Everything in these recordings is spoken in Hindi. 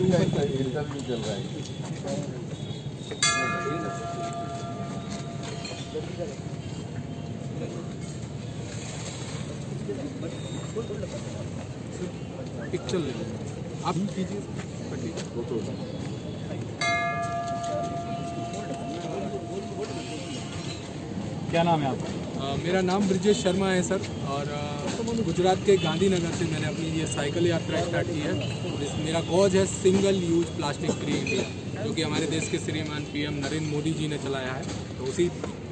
इंटरव्यू चल रहा है। पिक्चर ले आप कीजिए। क्या नाम है आपका? मेरा नाम ब्रिजेश शर्मा है सर, और गुजरात के गांधीनगर से मैंने अपनी ये साइकिल यात्रा स्टार्ट की है। मेरा कॉज है single use plastic free India, जो कि हमारे देश के श्रीमान पीएम नरेंद्र मोदी जी ने चलाया है। तो उसी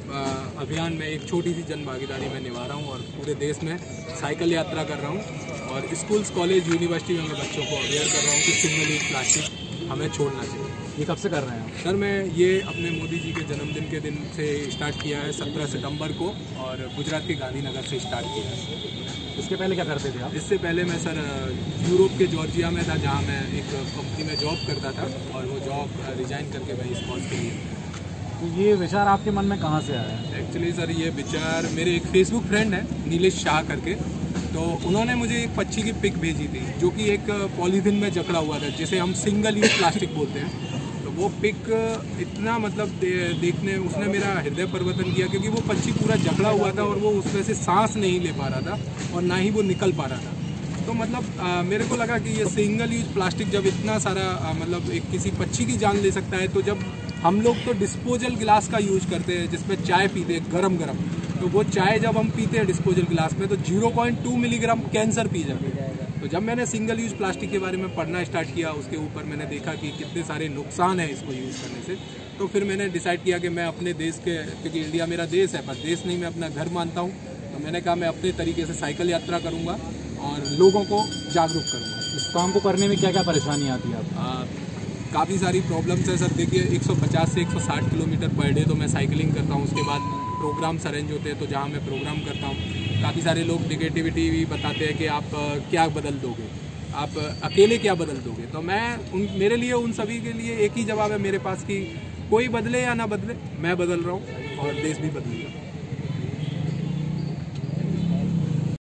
अभियान में एक छोटी सी जन भागीदारी मैं निभा रहा हूँ और पूरे देश में साइकिल यात्रा कर रहा हूँ और स्कूल्स, कॉलेज, यूनिवर्सिटी में मैं बच्चों को अवेयर कर रहा हूँ कि सिंगल यूज प्लास्टिक हमें छोड़ना चाहिए। ये कब से कर रहे हैं सर? मैं ये अपने मोदी जी के जन्मदिन के दिन से स्टार्ट किया है 17 सितंबर को, और गुजरात के गांधीनगर से स्टार्ट किया है। इसके पहले क्या करते थे आप? इससे पहले मैं सर यूरोप के जॉर्जिया में था, जहाँ मैं एक कंपनी में जॉब करता था, और वो जॉब रिजाइन करके मैं इस कॉज के लिए। तो ये विचार आपके मन में कहाँ से आया? एक्चुअली सर ये विचार मेरे एक फेसबुक फ्रेंड है नीलेश शाह करके, तो उन्होंने मुझे एक पक्षी की पिक भेजी थी जो कि एक पॉलीथीन में जकड़ा हुआ था, जिसे हम सिंगल यूज प्लास्टिक बोलते हैं। तो वो पिक इतना मतलब देखने उसने मेरा हृदय परिवर्तन किया, क्योंकि वो पक्षी पूरा जकड़ा हुआ था और वो उसमें से सांस नहीं ले पा रहा था और ना ही वो निकल पा रहा था। तो मतलब मेरे को लगा कि ये सिंगल यूज प्लास्टिक जब इतना सारा मतलब एक किसी पक्षी की जान ले सकता है, तो जब हम लोग तो डिस्पोजल गिलास का यूज करते हैं जिसमें चाय पीते हैं गरम गरम, तो वो चाय जब हम पीते हैं डिस्पोजल गिलास में तो 0.2 मिलीग्राम कैंसर पी जाते हैं। तो जब मैंने सिंगल यूज प्लास्टिक के बारे में पढ़ना स्टार्ट किया, उसके ऊपर मैंने देखा कि कितने सारे नुकसान हैं इसको यूज़ करने से, तो फिर मैंने डिसाइड किया कि मैं अपने देश के, क्योंकि इंडिया मेरा देश है पर देश नहीं मैं अपना घर मानता हूँ, तो मैंने कहा मैं अपने तरीके से साइकिल यात्रा करूँगा और लोगों को जागरूक करूँगा। इस काम को करने में क्या क्या परेशानी आती है आपको? काफ़ी सारी प्रॉब्लम्स है सर। देखिए 150 से 160 किलोमीटर पर डे तो मैं साइकिलिंग करता हूँ। उसके बाद प्रोग्राम्स अरेंज होते हैं, तो जहाँ मैं प्रोग्राम करता हूँ काफ़ी सारे लोग निगेटिविटी भी बताते हैं कि आप क्या बदल दोगे, आप अकेले क्या बदल दोगे। तो मेरे लिए उन सभी के लिए एक ही जवाब है मेरे पास कि कोई बदले या ना बदले, मैं बदल रहा हूँ और देश भी बदलेगा।